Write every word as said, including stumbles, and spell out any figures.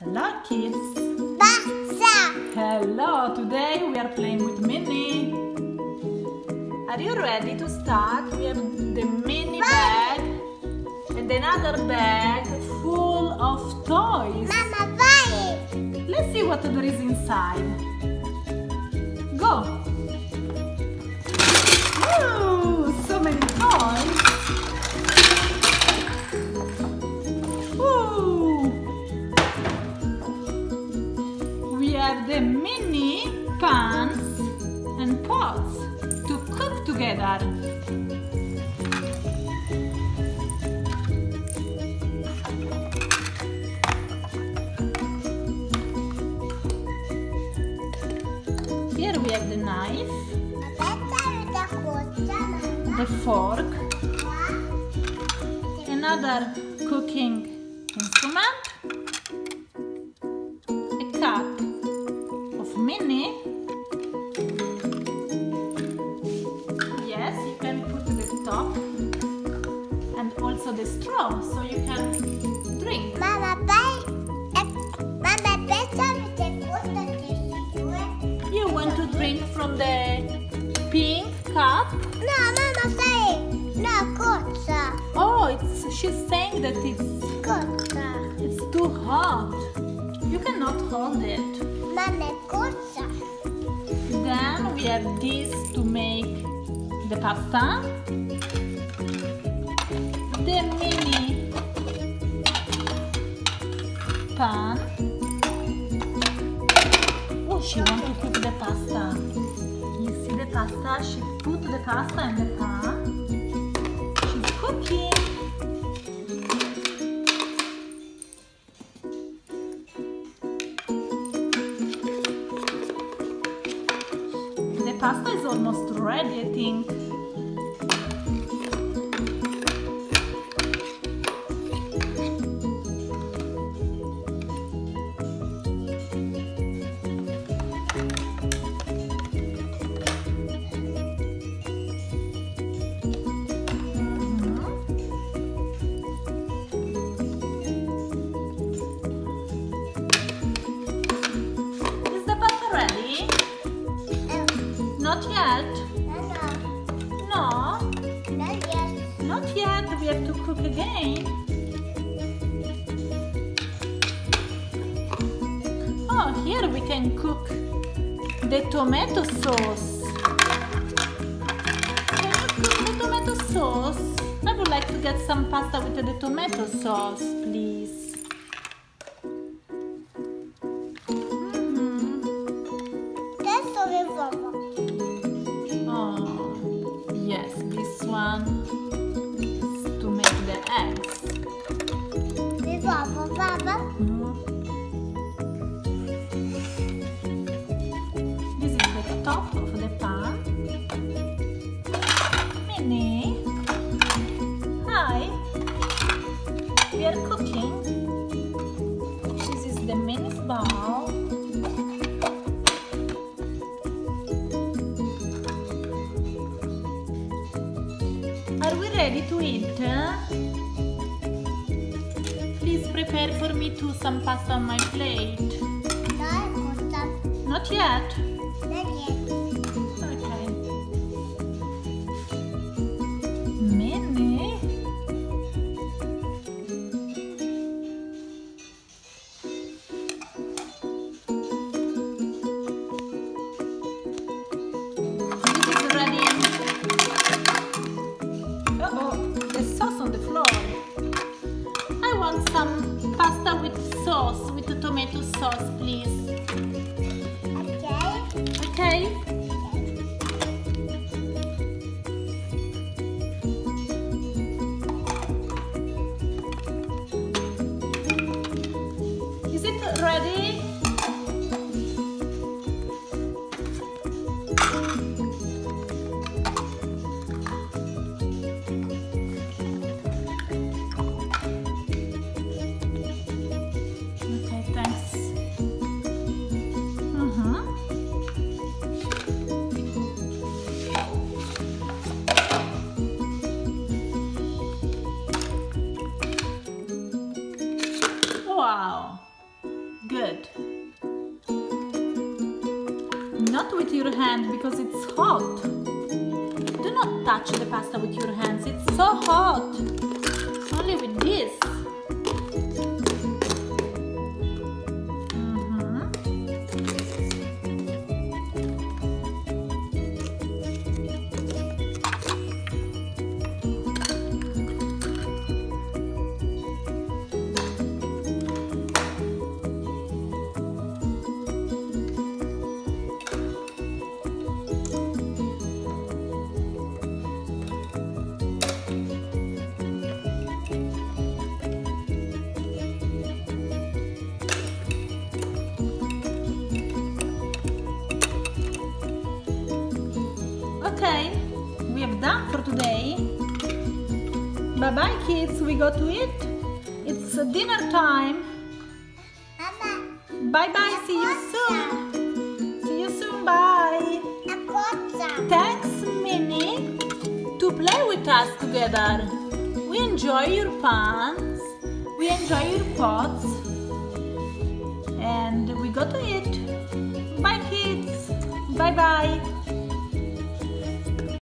Hello kids! Pasta! Hello! Today we are playing with Minnie. Are you ready to start? We have the mini bag and another bag full of toys. Mama, vai! Let's see what there is inside. Go! Ooh, so many toys! Ooh. We have the mini pans and pots to cook together. Here we have the knife, the fork, another cooking instrument, a cup of Minnie. Yes, you can put the top and also the straw so you can drink. Mama, vai! Mama, pensa che cosa che si due? You want to drink from the pink cup? No, Mama, sai! No, cosa? Oh, it's, she's saying that it's, Cosa? it's too hot. You cannot hold it. Mama, cosa? Then we have this to make the pasta. The mini pan. Oh, she wants to cook the pasta. You see the pasta? She put the pasta in the pan. She's cooking. The pasta is almost ready, I think. Ready? Not yet. No, no. No, Not yet. not yet. We have to cook again. Oh, here we can cook the tomato sauce. Can you cook the tomato sauce? I would like to get some pasta with the tomato sauce, please. Adesso le uova. Oh, yes, this one is to make the eggs. Le uova, papà. Mm. This is the top of the pan. Minnie, hi. We are cooking. This is the Minnie's bowl. Are we ready to eat? Please prepare for me too some pasta on my plate. No, cosa? Not yet. Not yet. Okay. Minnie? This is ready. Uh-oh, the sauce on the floor. I want some pasta with sauce, with the tomato sauce, please. Okay. Okay? Is it ready? Okay, thanks. Mm-hmm. Wow! Good. Not with your hand because it's hot. Do not touch the pasta with your hands, it's so hot. Only with this. Okay, we have done for today. Bye bye kids, we go to eat. It's dinner time. Bye bye, see you soon. See you soon, bye. Thanks Minnie to play with us together. We enjoy your pans, we enjoy your pots, and we go to eat. Bye kids, bye bye.